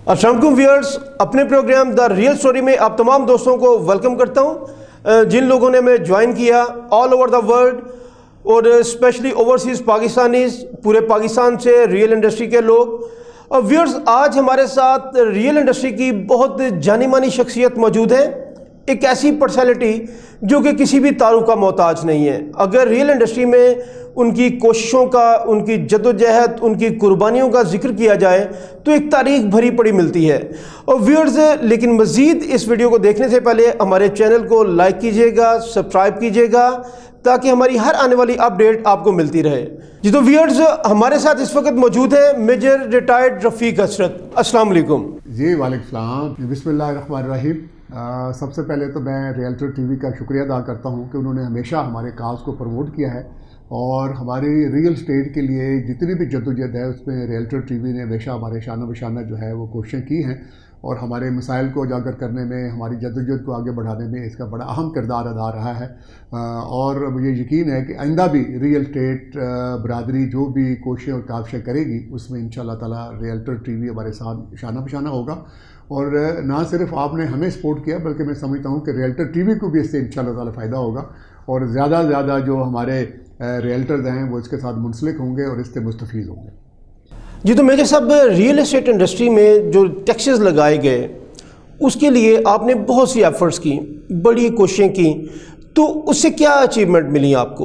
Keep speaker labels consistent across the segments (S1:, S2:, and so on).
S1: अस्सलाम वालेकुम व्यूअर्स, अपने प्रोग्राम द रियल स्टोरी में आप तमाम दोस्तों को वेलकम करता हूं। जिन लोगों ने हमें ज्वाइन किया ऑल ओवर द वर्ल्ड और स्पेशली ओवरसीज़ पाकिस्तानीज़, पूरे पाकिस्तान से रियल इंडस्ट्री के लोग। व्यूअर्स, आज हमारे साथ रियल इंडस्ट्री की बहुत जानी मानी शख्सियत मौजूद है, एक ऐसी पर्सनैलिटी जो कि किसी भी तारुफ का मोहताज नहीं है। अगर रियल इंडस्ट्री में उनकी कोशिशों का, उनकी जद्दोजहद, उनकी कुर्बानियों का जिक्र किया जाए तो एक तारीख भरी पड़ी मिलती है। और व्यूअर्स, लेकिन मज़ीद इस वीडियो को देखने से पहले हमारे चैनल को लाइक कीजिएगा, सब्सक्राइब कीजिएगा, ताकि हमारी हर आने वाली अपडेट आपको मिलती रहे। जी तो व्यूअर्स, हमारे साथ इस वक्त मौजूद है मेजर रिटायर्ड रफ़ीक हसरत। अस्सलाम वालेकुम।
S2: जी वालेकुम सलाम। बिस्मिल्लाहिर्रहमानिर्रहीम। सबसे पहले तो मैं रियल्टर टीवी का शुक्रिया अदा करता हूँ कि उन्होंने हमेशा हमारे काज को प्रमोट किया है और हमारी रियल स्टेट के लिए जितनी भी जद्दोजहद है उसमें रियल्टर टीवी ने हमेशा हमारे शाना बशाना जो है वो कोशिशें की हैं और हमारे मसाइल को उजागर करने में, हमारी जद्दोजहद को आगे बढ़ाने में इसका बड़ा अहम किरदार अदा रहा है। और मुझे यकीन है कि आइंदा भी रियल स्टेट बरादरी जो भी कोशिशें और काविशें करेगी उसमें इंशाअल्लाह ताला रियल्टर टीवी हमारे साथ शाना बशाना होगा। और ना सिर्फ आपने हमें सपोर्ट किया बल्कि मैं समझता हूँ कि रियल्टर टीवी को भी इससे इंशाअल्लाह ताला फ़ायदा होगा और ज़्यादा से ज़्यादा जो हमारे रियल्टर्स हैं वो इसके साथ मुंसलिक होंगे और इससे मुस्तफ़ीज़ होंगे।
S1: जी तो मेजर साहब, रियल एस्टेट इंडस्ट्री में जो टैक्सेस लगाए गए उसके लिए आपने बहुत सी एफर्ट्स की, बड़ी कोशिशें की, तो उससे क्या अचीवमेंट मिली आपको?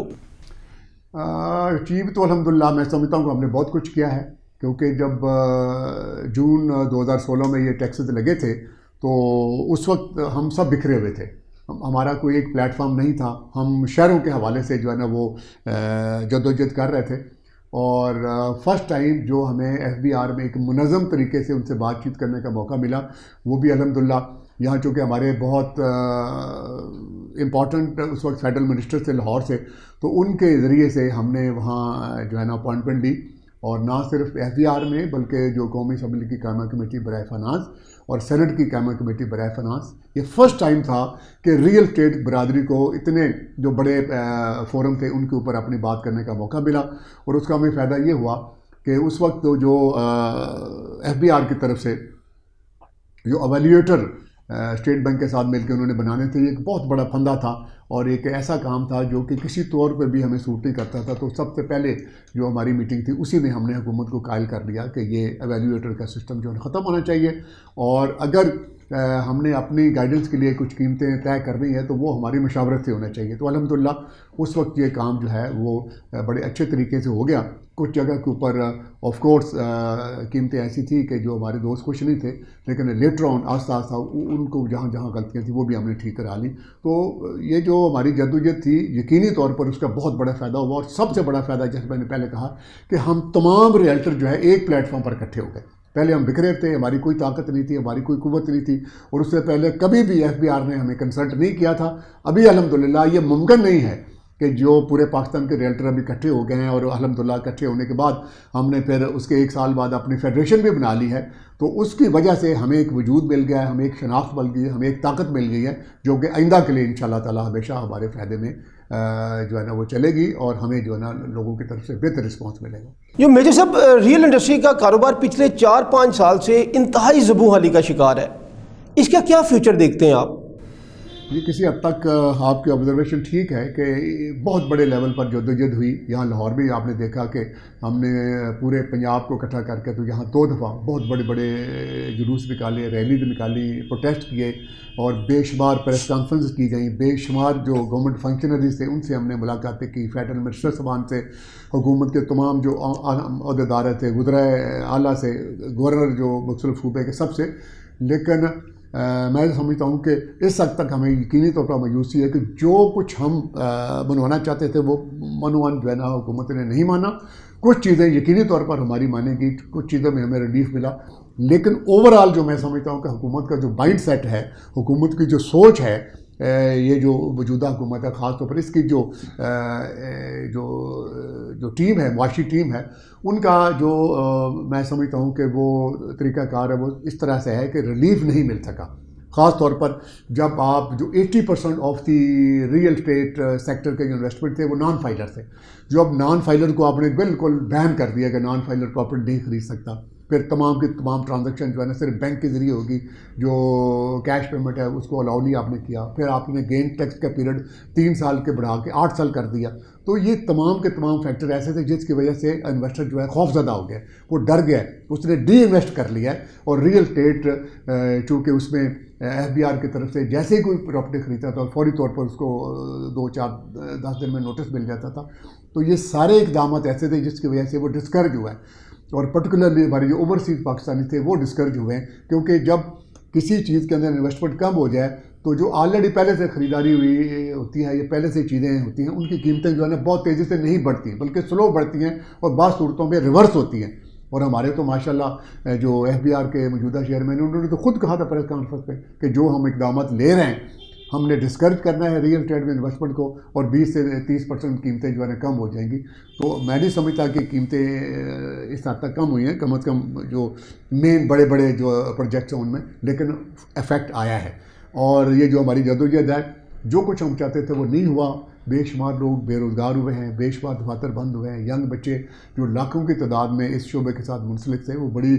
S2: अचीव तो अल्हम्दुलिल्लाह मैं समझता हूँ कि हमने बहुत कुछ किया है, क्योंकि जब जून 2016 में ये टैक्सेस लगे थे तो उस वक्त हम सब बिखरे हुए थे। हमारा कोई एक प्लेटफॉर्म नहीं था। हम शहरों के हवाले से जो है ना वो जद्दोजहद कर रहे थे और फ़र्स्ट टाइम जो हमें एफबीआर में एक मुनज़्ज़म तरीके से उनसे बातचीत करने का मौका मिला, वो भी अल्हम्दुलिल्लाह यहाँ चूँकि हमारे बहुत इम्पॉर्टेंट उस वक्त फेडरल मिनिस्टर थे लाहौर से, तो उनके ज़रिए से हमने वहाँ जो है ना अपॉइंटमेंट ली और ना सिर्फ एफबीआर में बल्कि जो कौमी असम्बली की कायमा कमेटी बराए फाइनेंस और सेनेट की कायमा कमेटी बराए फाइनेंस, ये फ़र्स्ट टाइम था कि रियल एस्टेट बरादरी को इतने जो बड़े फोरम थे उनके ऊपर अपनी बात करने का मौका मिला। और उसका हमें फ़ायदा ये हुआ कि उस वक्त जो एफबीआर की तरफ से जो एवेल्यूएटर स्टेट बैंक के साथ मिलकर उन्होंने बनाने थे, ये एक बहुत बड़ा फंदा था और एक ऐसा काम था जो कि किसी तौर पे भी हमें सूट नहीं करता था। तो सबसे पहले जो हमारी मीटिंग थी उसी में हमने हुकूमत को कायल कर दिया कि ये एवेल्यूएटर का सिस्टम जो है ख़त्म होना चाहिए और अगर हमने अपनी गाइडेंस के लिए कुछ कीमतें तय करनी है तो वो हमारी मशावरत से होना चाहिए। तो अल्हम्दुलिल्लाह उस वक्त ये काम जो है वो बड़े अच्छे तरीके से हो गया। कुछ जगह के ऊपर ऑफ कोर्स कीमतें ऐसी थी कि जो हमारे दोस्त खुश नहीं थे, लेकिन लेटर ऑन आस्ता आस्ता उनको जहाँ जहाँ गलतियाँ थी वो भी हमने ठीक करा ली। तो ये जो हमारी जद्दोजहद थी यकीनी तौर पर उसका बहुत बड़ा फ़ायदा हुआ और सबसे बड़ा फ़ायदा जैसे मैंने पहले कहा कि हम तमाम रियल्टर जो है एक प्लेटफॉर्म पर इकट्ठे हो गए। पहले हम बिखरे थे, हमारी कोई ताकत नहीं थी, हमारी कोई कुव्वत नहीं थी और उससे पहले कभी भी एफबीआर ने हमें कंसल्ट नहीं किया था। अभी अल्हम्दुलिल्लाह ये मुमकिन नहीं है कि जो पूरे पाकिस्तान के रियल्टर अभी इकट्ठे हो गए हैं और अल्हम्दुलिल्लाह इकट्ठे होने के बाद हमने फिर उसके 1 साल बाद अपनी फेडरेशन भी बना ली है। तो उसकी वजह से हमें एक वजूद मिल गया है, हमें एक शनाख्त मिल गई है, हमें एक ताकत मिल गई है जो कि आइंदा के लिए इंशाअल्लाह ताला हमेशा हमारे फ़ायदे में जो है ना वो चलेगी और हमें जो है ना लोगों की तरफ से बेहतर रिस्पॉन्स मिलेगा।
S1: जो मेजर साहब, रियल इंडस्ट्री का कारोबार पिछले 4-5 साल से इंतहाई ज़बूहाली का शिकार है, इसका क्या फ्यूचर देखते हैं आप?
S2: ये किसी हद तक आपकी ऑब्जर्वेशन ठीक है कि बहुत बड़े लेवल पर जद्दोजहद हुई। यहाँ लाहौर में आपने देखा कि हमने पूरे पंजाब को इकट्ठा करके तो यहाँ 2 दफ़ा बहुत बड़े बड़े जुलूस निकाले, रैली निकाली, प्रोटेस्ट किए और बेशुमार प्रेस कॉन्फ्रेंस की गई, बेशुमार जो गवर्नमेंट फंक्शनरीज थे उनसे हमने मुलाकातें की, फेडरल मिनिस्टर साहबान से, हुकूमत के तमाम जो अहदेदार थे, वज़राए आला से, गवर्नर जो मुख्तलिफ सूबे के सबसे। लेकिन मैं समझता हूँ कि इस हद तक हमें यकीनी तौर पर मायूसी है कि जो कुछ हम मनवाना चाहते थे वो मनवान जो है ना हुकूमत ने नहीं माना। कुछ चीज़ें यकीनी तौर पर हमारी मानेगी, कुछ चीज़ों में हमें रिलीफ मिला, लेकिन ओवरऑल जो मैं समझता हूँ कि हुकूमत का जो माइंड सेट है, हुकूमत की जो सोच है, ये जो मौजूदा हुकूमत है ख़ास तौर पर इसकी जो टीम है, मुआशी टीम है, उनका जो मैं समझता हूँ कि वो तरीक़ाकार है वो इस तरह से है कि रिलीफ नहीं मिल सका। ख़ास तौर पर जब आप जो 80% of the real estate sector के जो इन्वेस्टमेंट थे वो नॉन फाइलर थे, जो अब नॉन फाइलर को आपने बिल्कुल बैन कर दिया कि नॉन फाइलर प्रॉपर्टी नहीं खरीद सकता। پھر تمام کی تمام ٹرانزیکشن جو ہے نا صرف بینک کے ذریعے ہوگی، جو کیش پیمنٹ ہے اس کو الاؤ نہیں آپ نے کیا، پھر آپ نے گین ٹیکس کا پیریڈ 3 سال کے بڑھا کے 8 سال کر دیا. تو یہ تمام کے تمام فیکٹر ایسے تھے جس کی وجہ سے انویسٹر جو ہے خوف زدہ ہو گیا، وہ ڈر گیا، اس نے ڈی انویسٹ کر لیا ہے. اور ریئل اسٹیٹ چونکہ اس میں ایف بی آر کی طرف سے جیسے ہی کوئی پراپرٹی خریدتا تھا فوری طور پر اس کو 2 4 10 دن میں نوٹس مل جاتا تھا. تو یہ سارے اقدامات ایسے تھے جس کی وجہ سے وہ ڈسکریج ہوا ہے. اور پرٹیکولرلی ہمارے جو اوورسیز پاکستانی تھے وہ ڈسکریج ہوئے ہیں، کیونکہ جب کسی چیز کے اندر انویسٹمنٹ کم ہو جائے تو جو آلریڈی پہلے سے خریداری ہوئی ہوتی ہے یا پہلے سے چیزیں ہوتی ہیں ان کی قیمتیں جو ہے نا بہت تیزی سے نہیں بڑھتی ہیں بلکہ سلو بڑھتی ہیں اور بعض صورتوں میں ریورس ہوتی ہیں. اور ہمارے تو ماشاءاللہ جو ایف بی آر کے موجودہ چیئرمین انہوں نے تو خود کہا تھا پریس کانفرنس پہ کہ جو ہم اقدامات لے رہے ہیں ہم نے ڈسکریج کرنا ہے ریئل اسٹیٹ میں انویسٹمنٹ کو، اور 20 سے 30% قیمتیں جو ہے نا کم ہو جائیں گی. تو میں نہیں سمجھتا کہ قیمتیں اس حد تک کم ہوئی ہیں، کم از کم جو مین بڑے بڑے جو پروجیکٹس ہیں ان میں، لیکن افیکٹ آیا ہے. اور یہ جو ہماری جدوجہد ہے، جو کچھ ہم چاہتے تھے وہ نہیں ہوا. بے شمار لوگ بے روزگار ہوئے ہیں، بے شمار دفاتر بند ہوئے ہیں، ینگ بچے جو لاکھوں کی تعداد میں اس شعبے کے ساتھ منسلک تھے وہ بڑی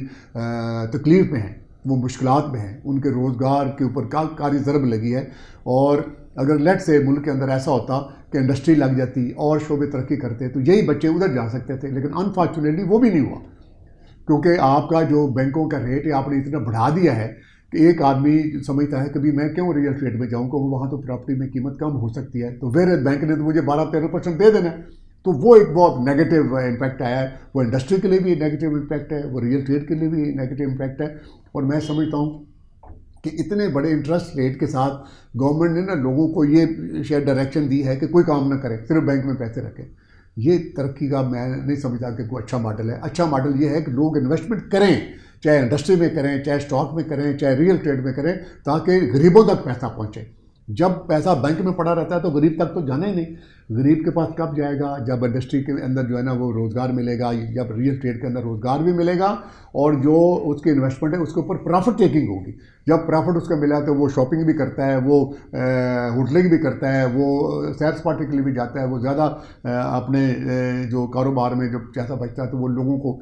S2: تکلیف میں ہیں، وہ مشکلات میں ہیں، ان کے روزگار کے اوپر کاری ضرب لگی ہے. اور اگر لیٹ سے ملک کے اندر ایسا ہوتا کہ انڈسٹری لگ جاتی اور شعبے ترقی کرتے تو یہی بچے ادھر جا سکتے تھے، لیکن انفارچونیٹلی وہ بھی نہیں ہوا، کیونکہ آپ کا جو بینکوں کا ریٹ آپ نے اتنا بڑھا دیا ہے کہ ایک آدمی سمجھتا ہے کہ بھی میں کیوں ریئل اسٹیٹ میں جاؤں، کہ وہاں تو پراپرٹی میں قیمت کم ہو سکتی ہے، تو ویئر بینک نے تو مجھے 12-13% دے دینا ہے. تو وہ ایک بہت نیگیٹو امپیکٹ آیا ہے. وہ انڈسٹری کے لیے بھی نیگیٹو امپیکٹ ہے، وہ ریئل اسٹیٹ کے لیے بھی نیگیٹو امپیکٹ ہے. اور میں سمجھتا ہوں کہ اتنے بڑے انٹرسٹ ریٹ کے ساتھ گورنمنٹ نے نا لوگوں کو یہ شاید ڈائریکشن دی ہے کہ کوئی کام نہ کرے، صرف بینک میں پیسے رکھیں. یہ ترقی کا میں نہیں سمجھتا کہ کوئی اچھا ماڈل ہے. اچھا ماڈل یہ ہے کہ لوگ انویسٹمنٹ کریں، چاہے انڈسٹری میں کریں، چاہے اسٹاک میں کریں، چاہے ریئل اسٹیٹ میں کریں، تاکہ غریبوں تک پیسہ پہنچے. جب پیسہ بینک میں پڑا رہتا ہے تو غریب تک تو جانا ہی نہیں. غریب کے پاس کب جائے گا؟ جب انڈسٹری کے اندر جو ہے نا وہ روزگار ملے گا، جب ریئل اسٹیٹ کے اندر روزگار بھی ملے گا اور جو اس کی انویسٹمنٹ ہے اس کے اوپر پرافٹ ٹیکنگ ہوگی. جب پرافٹ اس کا ملا تو وہ شاپنگ بھی کرتا ہے، وہ ہوٹلنگ بھی کرتا ہے، وہ سیر سپاٹے کے لیے بھی جاتا ہے، وہ زیادہ اپنے جو کاروبار میں جب پیسہ بچتا ہے تو وہ لوگوں کو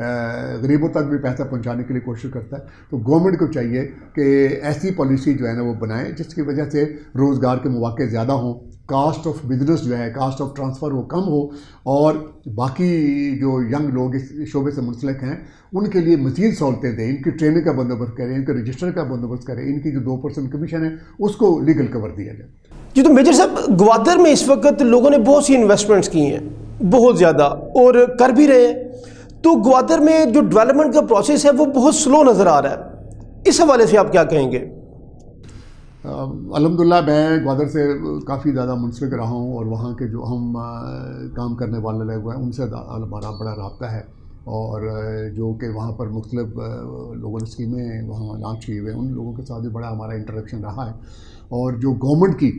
S2: غریبوں تک بھی پیسہ پہنچانے کے لیے کوشش کرتا ہے. تو گورنمنٹ کو چاہیے کہ ایسی پالیسی جو ہے نا وہ بنائے جس کی وجہ سے روزگار کے مواقع زیادہ ہوں، کاسٹ آف بزنس جو ہے، کاسٹ آف ٹرانسفر وہ کم ہو، اور باقی جو ینگ لوگ اس شعبے سے منسلک ہیں ان کے لیے مزید سہولتیں دیں، ان کی ٹریننگ کا بندوبست کریں، ان کے رجسٹر کا بندوبست کریں، ان کی جو 2% کمیشن ہے اس کو لیگل کور دیا جائے.
S1: جی تو میجر صاحب، گوادر میں اس وقت لوگوں نے بہت سی انویسٹمنٹس کی ہیں، بہت زیادہ، اور کر بھی رہے ہیں. تو گوادر میں جو ڈیولپمنٹ کا پروسیس ہے وہ بہت سلو نظر آ رہا ہے، اس حوالے سے آپ کیا کہیں گے؟
S2: الحمدللہ میں گوادر سے کافی زیادہ منسلک رہا ہوں، اور وہاں کے جو ہم کام کرنے والے لوگ ہیں ان سے ہمارا بڑا رابطہ ہے، اور جو کہ وہاں پر مختلف لوگوں نے اسکیمیں وہاں لانچ کی ہوئے ہیں ان لوگوں کے ساتھ بھی بڑا ہمارا انٹریکشن رہا ہے. اور جو گورنمنٹ کی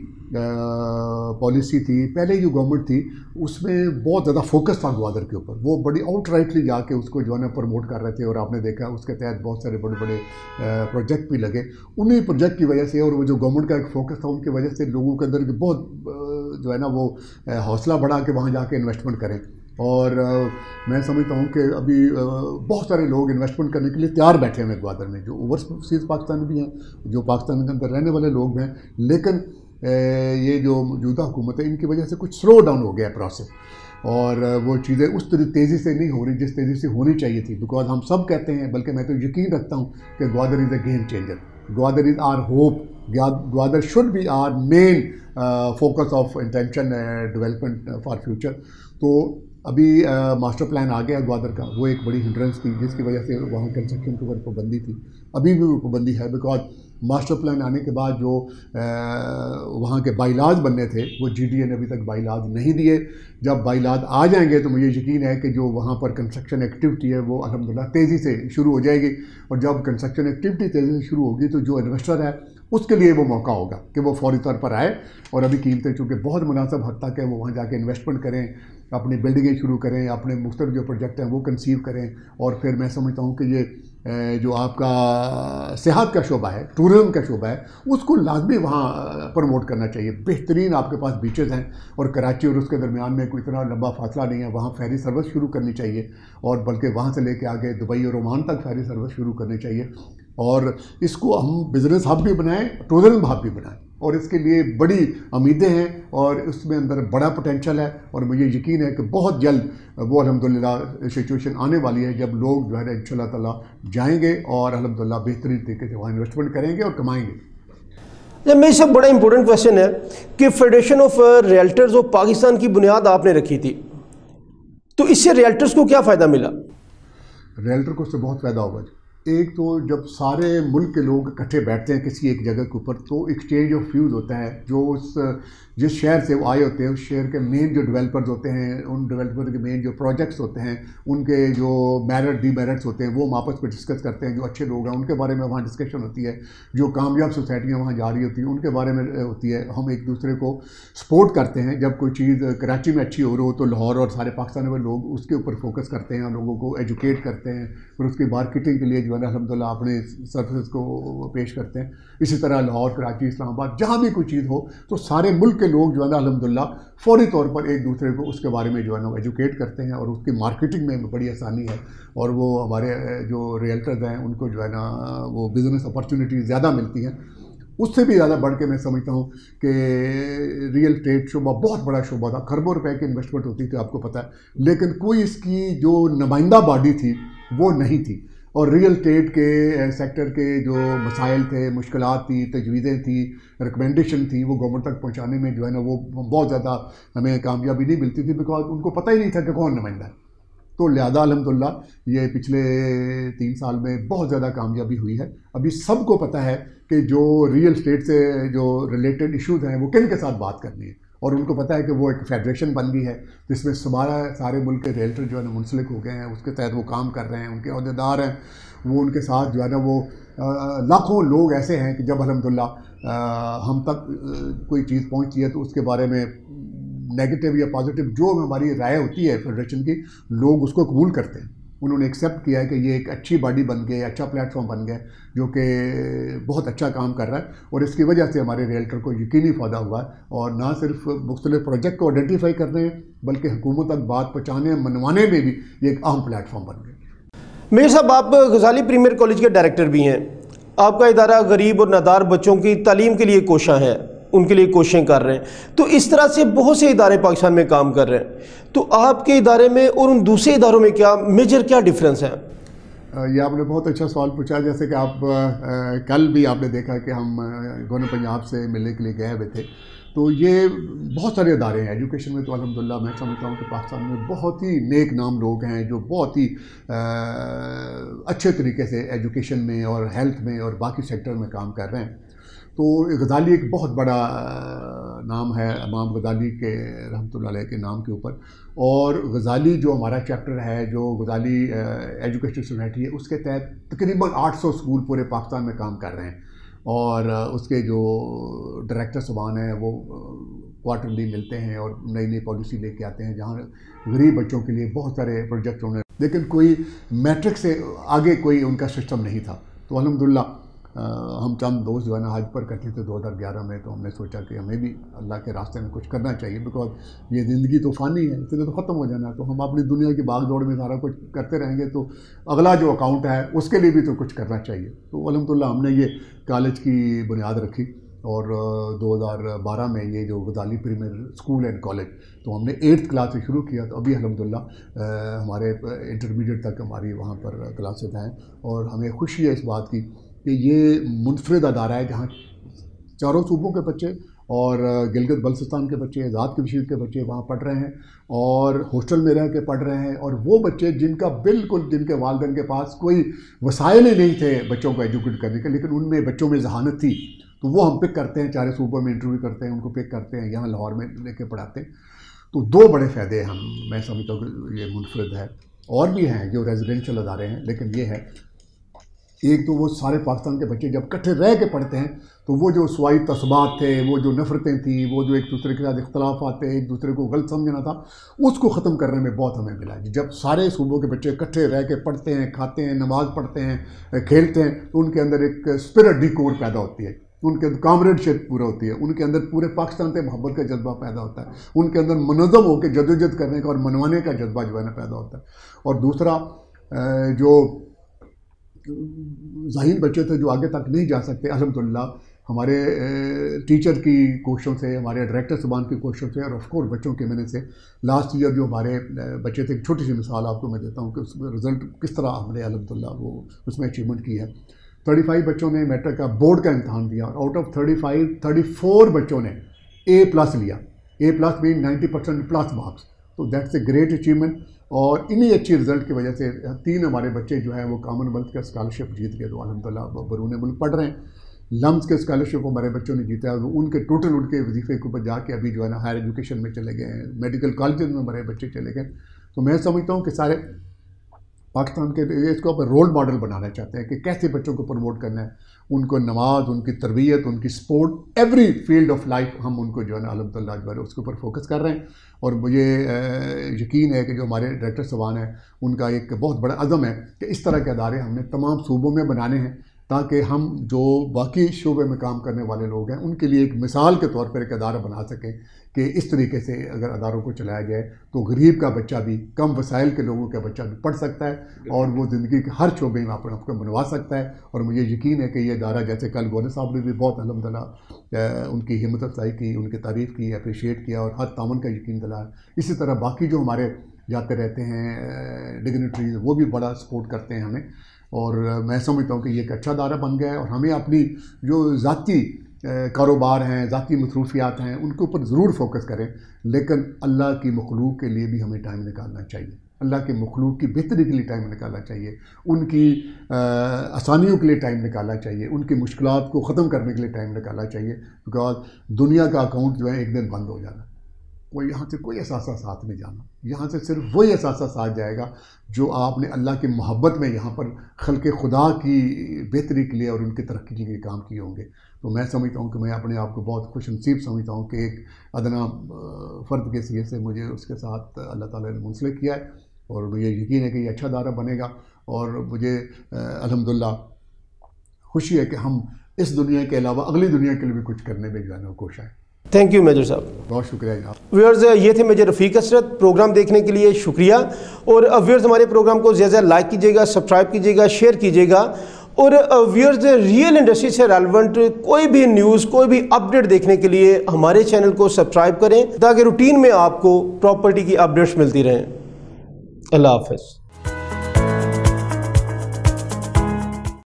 S2: پالیسی تھی، پہلے جو گورنمنٹ تھی اس میں بہت زیادہ فوکس تھا گوادر کے اوپر، وہ بڑی آؤٹ رائٹلی جا کے اس کو جو ہے نا پروموٹ کر رہے تھے، اور آپ نے دیکھا اس کے تحت بہت سارے بڑے بڑے پروجیکٹ بھی لگے. انہیں پروجیکٹ کی وجہ سے اور وہ جو گورنمنٹ کا ایک فوکس تھا ان کی وجہ سے لوگوں کے اندر بہت جو ہے نا وہ حوصلہ بڑھا کہ وہاں جا کے انویسٹمنٹ کریں. اور میں سمجھتا ہوں کہ ابھی بہت سارے لوگ انویسٹمنٹ کرنے کے لیے تیار بیٹھے ہیں گوادر میں، جو اوورسیز پاکستانی بھی ہیں، جو پاکستان کے اندر رہنے والے لوگ ہیں. لیکن یہ جو موجودہ حکومت ہے ان کی وجہ سے کچھ سلو ڈاؤن ہو گیا پروسیس، اور وہ چیزیں اس طرح تیزی سے نہیں ہو رہی جس تیزی سے ہونی چاہیے تھی. بیکاز ہم سب کہتے ہیں، بلکہ میں تو یقین رکھتا ہوں کہ Gwadar is a game changer, Gwadar is our hope, Gwadar should be our main focus of intention development for future. تو ابھی ماسٹر پلان آ گیا گوادر کا، وہ ایک بڑی ہنڈرنس تھی جس کی وجہ سے وہاں کنسٹرکشن کے اوپر پابندی تھی. ابھی بھی وہ پابندی ہے، بیکاز ماسٹر پلان آنے کے بعد جو وہاں کے بائی لاز بننے تھے وہ جی ڈی اے نے ابھی تک بائی لاز نہیں دیے. جب بائی لاز آ جائیں گے تو مجھے یقین ہے کہ جو وہاں پر کنسٹرکشن ایکٹیویٹی ہے وہ الحمدللہ تیزی سے شروع ہو جائے گی. اور جب کنسٹرکشن ایکٹیویٹی تیزی سے شروع ہوگی تو جو انویسٹر ہے اس کے لیے وہ موقع ہوگا کہ وہ فوری طور پر آئے، اور ابھی قیمتیں چونکہ بہت مناسب حد تک ہے، وہ وہاں جا کے انویسٹمنٹ کریں، اپنی بلڈنگیں شروع کریں، اپنے مختلف جو پروجیکٹ ہیں وہ کنسیو کریں. اور پھر میں سمجھتا ہوں کہ یہ جو آپ کا صحت کا شعبہ ہے، ٹورزم کا شعبہ ہے، اس کو لازمی وہاں پروموٹ کرنا چاہیے. بہترین آپ کے پاس بیچز ہیں اور کراچی اور اس کے درمیان میں کوئی اتنا لمبا فاصلہ نہیں ہے. وہاں فیری سروس شروع کرنی چاہیے اور بلکہ وہاں سے لے کے آگے دبئی اور عمان تک فیری سروس شروع کرنی چاہیے. اور اس کو ہم بزنس ہب بھی بنائیں، ٹورزم ہب بھی بنائیں، اور اس کے لیے بڑی امیدیں ہیں اور اس میں اندر بڑا پوٹینشل ہے. اور مجھے یقین ہے کہ بہت جلد وہ الحمدللہ سچویشن آنے والی ہے جب لوگ جو ہے ان شاء اللہ تعالیٰ جائیں گے اور الحمدللہ بہترین طریقے سے وہاں انویسٹمنٹ کریں گے اور کمائیں گے.
S1: میرے سب بڑا امپورٹنٹ کویشچن ہے کہ federation of realtors of Pakistan کی بنیاد آپ نے رکھی تھی، تو اس سے ریئلٹرز کو کیا فائدہ ملا؟
S2: ریئلٹر کو اس سے بہت فائدہ ہوگا. ایک تو جب سارے ملک کے لوگ اکٹھے بیٹھتے ہیں کسی ایک جگہ کے اوپر تو ایکسچینج آف ویوز ہوتا ہے. جو جس شہر سے وہ آئے ہوتے ہیں اس شہر کے مین جو ڈیولپرز ہوتے ہیں، ان ڈیولپر کے مین جو پروجیکٹس ہوتے ہیں، ان کے جو میرٹ ڈی میرٹس ہوتے ہیں وہ آپس میں ڈسکس کرتے ہیں. جو اچھے لوگ ہیں ان کے بارے میں وہاں ڈسکشن ہوتی ہے. جو کامیاب سوسائٹیاں وہاں جا رہی ہوتی ہیں ان کے بارے میں ہوتی ہے. ہم ایک دوسرے کو سپورٹ کرتے ہیں. جب کوئی چیز کراچی میں اچھی ہو رہی ہو تو لاہور اور سارے پاکستان میں لوگ اس کے اوپر فوکس کرتے ہیں، لوگوں کو ایجوکیٹ کرتے ہیں اور اس کی مارکیٹنگ کے لیے جو ہے نا الحمدللہ اپنے سروسز کو پیش کرتے ہیں. اسی طرح لاہور، کراچی، اسلام آباد جہاں بھی کوئی چیز ہو تو سارے ملک کے لوگ جو ہے نا الحمدللہ فوری طور پر ایک دوسرے کو اس کے بارے میں جو ہے نا ایجوکیٹ کرتے ہیں اور اس کی مارکیٹنگ میں بڑی آسانی ہے. اور وہ ہمارے جو ریئلٹرز ہیں ان کو جو ہے نا وہ بزنس اپرچونیٹی زیادہ ملتی ہیں. اس سے بھی زیادہ بڑھ کے میں سمجھتا ہوں کہ ریئل اسٹیٹ شعبہ بہت بڑا شعبہ تھا. خربوں روپے کی انویسٹمنٹ ہوتی تھی آپ کو پتہ ہے، لیکن کوئی اس کی جو نمائندہ باڈی تھی وہ نہیں تھی. اور ریئل اسٹیٹ کے سیکٹر کے جو مسائل تھے، مشکلات تھی، تجویزیں تھیں، ریکمنڈیشن تھی، وہ گورنمنٹ تک پہنچانے میں جو ہے نا وہ بہت زیادہ ہمیں کامیابی نہیں ملتی تھی، بیکاز ان کو پتہ ہی نہیں تھا کہ کون نمائندہ ہے. تو لہذا الحمدللہ یہ پچھلے 3 سال میں بہت زیادہ کامیابی ہوئی ہے. ابھی سب کو پتہ ہے کہ جو ریئل اسٹیٹ سے جو ریلیٹڈ ایشوز ہیں وہ کن کے ساتھ بات کرنی ہے. اور ان کو پتہ ہے کہ وہ ایک فیڈریشن بن گئی ہے جس میں سارے ملک کے ریئلٹر جو ہے نا منسلک ہو گئے ہیں. اس کے تحت وہ کام کر رہے ہیں. ان کے عہدیدار ہیں وہ ان کے ساتھ جو ہے نا وہ لاکھوں لوگ ایسے ہیں کہ جب الحمدللہ ہم تک کوئی چیز پہنچتی ہے تو اس کے بارے میں نیگیٹو یا پازیٹیو جو ہماری رائے ہوتی ہے فیڈریشن کی، لوگ اس کو قبول کرتے ہیں. انہوں نے ایکسیپٹ کیا ہے کہ یہ ایک اچھی باڈی بن گئی، اچھا پلیٹ فارم بن گیا جو کہ بہت اچھا کام کر رہا ہے. اور اس کی وجہ سے ہمارے ریئلٹر کو یقینی فائدہ ہوا ہے. اور نہ صرف مختلف پروجیکٹ کو آئیڈینٹیفائی کرنے ہیں بلکہ حکومت تک بات پہنچانے منوانے میں بھی یہ ایک اہم پلیٹ فارم بن گیا.
S1: میر صاحب، آپ غزالی پریمیئر کالج کے ڈائریکٹر بھی ہیں. آپ کا ادارہ غریب اور نادار بچوں کی تعلیم کے لیے کوشاں ہے، ان کے لیے کوششیں کر رہے ہیں. تو اس طرح سے بہت سے ادارے پاکستان میں کام کر رہے ہیں. تو آپ کے ادارے میں اور ان دوسرے اداروں میں کیا میجر ڈفرینس ہے؟
S2: یہ آپ نے بہت اچھا سوال پوچھا. جیسے کہ آپ کل بھی آپ نے دیکھا کہ ہم گورنر پنجاب سے ملنے کے لیے گئے ہوئے تھے. تو یہ بہت سارے ادارے ہیں ایجوکیشن میں. تو الحمدللہ میں سمجھتا ہوں کہ پاکستان میں بہت ہی نیک نام لوگ ہیں جو بہت ہی اچھے طریقے سے ایجوکیشن میں اور ہیلتھ میں اور باقی سیکٹر میں کام کر رہے ہیں. تو غزالی ایک بہت بڑا نام ہے امام غزالی کے رحمۃ اللہ علیہ کے نام کے اوپر. اور غزالی جو ہمارا چیپٹر ہے، جو غزالی ایجوکیشن سوسائٹی ہے، اس کے تحت تقریباً 800 اسکول پورے پاکستان میں کام کر رہے ہیں. اور اس کے جو ڈائریکٹر صاحبان ہیں وہ کوارٹرلی ملتے ہیں اور نئی نئی پالیسی لے کے آتے ہیں جہاں غریب بچوں کے لیے بہت سارے پروجیکٹ ہونے، لیکن کوئی میٹرک سے آگے کوئی ان کا سسٹم نہیں تھا. تو الحمدللہ ہم چند دوست جو ہے نا حج پر کرتے تھے 2011 میں. تو ہم نے سوچا کہ ہمیں بھی اللہ کے راستے میں کچھ کرنا چاہیے، بیکاز یہ زندگی تو فانی ہے، اس لیے تو ختم ہو جانا ہے. تو ہم اپنی دنیا کی بھاگ دوڑ میں سارا کچھ کرتے رہیں گے تو اگلا جو اکاؤنٹ ہے اس کے لیے بھی تو کچھ کرنا چاہیے. تو الحمدللہ ہم نے یہ کالج کی بنیاد رکھی اور 2012 میں یہ جو Ghazali premier school and college, تو ہم نے 8th کلاس سے شروع کیا. تو ابھی الحمدللہ ہمارے انٹرمیڈیٹ تک ہماری وہاں پر کلاسز ہیں. اور ہمیں خوشی ہے اس بات کی کہ یہ منفرد ادارہ ہے جہاں چاروں صوبوں کے بچے اور گلگت بلتستان کے بچے، آزاد کشمیر کے بچے وہاں پڑھ رہے ہیں اور ہاسٹل میں رہ کے پڑھ رہے ہیں. اور وہ بچے جن کا بالکل جن کے والدین کے پاس کوئی وسائل ہی نہیں تھے بچوں کو ایجوکیٹ کرنے کے، لیکن ان میں بچوں میں ذہانت تھی، تو وہ ہم پک کرتے ہیں. 4 صوبوں میں انٹرویو کرتے ہیں، ان کو پک کرتے ہیں، یہاں لاہور میں لے کے پڑھاتے ہیں. تو 2 بڑے فائدے ہم میں سمجھتا ہوں کہ یہ منفرد ہے. اور بھی ہیں جو ریزیڈینشیل ادارے ہیں، لیکن یہ ہے ایک تو وہ سارے پاکستان کے بچے جب اکٹھے رہ کے پڑھتے ہیں تو وہ جو سوائی تصبات تھے، وہ جو نفرتیں تھیں، وہ جو ایک دوسرے کے ساتھ اختلافات تھے، ایک دوسرے کو غلط سمجھنا تھا، اس کو ختم کرنے میں بہت ہمیں ملا. جب سارے صوبوں کے بچے اکٹھے رہ کے پڑھتے ہیں، کھاتے ہیں، نماز پڑھتے ہیں، کھیلتے ہیں، تو ان کے اندر ایک اسپرٹ ڈی کور پیدا ہوتی ہے، ان کے اندر کامریڈ شپ پورا ہوتی ہے، ان کے اندر پورے پاکستان سے محبت کا جذبہ پیدا ہوتا ہے، ان کے اندر منظم ہو کے جدوجہد کرنے کا اور منوانے کا جذبہ جو ہے نا پیدا ہوتا ہے. اور دوسرا جو ذہین بچے تھے جو آگے تک نہیں جا سکتے، الحمدللہ ہمارے ٹیچر کی کوششوں سے، ہمارے ڈائریکٹر صاحبان کی کوششوں سے، اور آف کورس بچوں کے محنت سے لاسٹ ایئر جو ہمارے بچے تھے، ایک چھوٹی سی مثال آپ کو میں دیتا ہوں کہ اس میں رزلٹ کس طرح ہم نے الحمدللہ وہ اس میں اچیومنٹ کی ہے. 35 بچوں نے میٹرک کا بورڈ کا امتحان دیا، اور آؤٹ آف 34 بچوں نے A+ لیا. A+ مین 90% پلس مارکس. تو دیٹس اے گریٹ اچیومنٹ. اور انہی اچھی رزلٹ کی وجہ سے 3 ہمارے بچے جو ہیں وہ کامن ویلتھ کا اسکالرشپ جیت گئے، تو الحمدللہ بیرون ملک پڑھ رہے ہیں. لمز کے اسکالرشپ کو ہمارے بچوں نے جیتا ہے، ان کے ٹوٹل ان کے وظیفے کے اوپر جا کے ابھی جو ہے نا ہائر ایجوکیشن میں چلے گئے ہیں، میڈیکل کالجز میں ہمارے بچے چلے گئے. تو میں سمجھتا ہوں کہ سارے پاکستان کے اس کو رول ماڈل بنانا چاہتے ہیں کہ کیسے بچوں کو پروموٹ کرنا ہے، ان کو نماز، ان کی تربیت، ان کی support, every field of life ہم ان کو جو ہے نا الحمدللہ جو ہے اس کے اوپر فوکس کر رہے ہیں. اور مجھے یقین ہے کہ جو ہمارے ڈائریکٹر صاحبان ہیں ان کا ایک بہت بڑا عزم ہے کہ اس طرح کے ادارے ہم نے تمام صوبوں میں بنانے ہیں، تاکہ ہم جو باقی شعبے میں کام کرنے والے لوگ ہیں ان کے لیے ایک مثال کے طور پر ایک ادارہ بنا سکیں کہ اس طریقے سے اگر اداروں کو چلایا جائے تو غریب کا بچہ بھی، کم وسائل کے لوگوں کا بچہ بھی پڑھ سکتا ہے اور وہ زندگی کے ہر شعبے میں آپ کو بنوا سکتا ہے. اور مجھے یقین ہے کہ یہ ادارہ، جیسے کل گورنر صاحب نے بھی بہت الحمدللہ ان کی ہمت افزائی کی، ان کی تعریف کی، اپریشیٹ کیا اور ہر تعاون کا یقین دلایا. اسی طرح باقی جو ہمارے جاتے رہتے ہیں ڈگنیٹریز، وہ بھی بڑا سپورٹ کرتے ہیں ہمیں. اور میں سمجھتا ہوں کہ یہ ایک اچھا ادارہ بن گیا ہے، اور ہمیں اپنی جو ذاتی کاروبار ہیں، ذاتی مصروفیات ہیں، ان کے اوپر ضرور فوکس کریں، لیکن اللہ کی مخلوق کے لیے بھی ہمیں ٹائم نکالنا چاہیے. اللہ کے مخلوق کی بہتری کے لیے ٹائم نکالنا چاہیے، ان کی آسانیوں کے لیے ٹائم نکالنا چاہیے، ان کی مشکلات کو ختم کرنے کے لیے ٹائم نکالنا چاہیے. بیکاز دنیا کا اکاؤنٹ جو ہے ایک دن بند ہو جانا. کوئی یہاں سے کوئی اثاثہ ساتھ نہیں جانا، یہاں سے صرف وہی اثاثہ ساتھ جائے گا جو آپ نے اللہ کی محبت میں یہاں پر خلق خدا کی بہتری کے لیے اور ان کی ترقی کے لیے کام کیے ہوں گے. تو میں سمجھتا ہوں کہ میں اپنے آپ کو بہت خوش نصیب سمجھتا ہوں کہ ایک ادنا فرد کے حیثیت سے مجھے اس کے ساتھ اللہ تعالیٰ نے منسلک کیا ہے، اور مجھے یقین ہے کہ یہ اچھا ادارہ بنے گا. اور مجھے الحمدللہ خوشی ہے کہ ہم اس دنیا کے علاوہ اگلی دنیا کے لیے بھی کچھ کرنے میں جو ہے نا کوشش ہے.
S1: تھینک یو میجر صاحب.
S2: بہت شکریہ جناب.
S1: ویورز، یہ تھے میجر رفیق اسرت. پروگرام دیکھنے کے لیے شکریہ. اور ویورز، ہمارے پروگرام کو زیادہ لائک کیجیے گا، سبسکرائب کیجیے گا، شیئر کیجیے گا. اور ویورز، ریئل انڈسٹری سے ریلیونٹ کوئی بھی نیوز، کوئی بھی اپڈیٹ دیکھنے کے لیے ہمارے چینل کو سبسکرائب کریں، تاکہ روٹین میں آپ کو پراپرٹی کی اپڈیٹس ملتی رہیں. اللہ حافظ.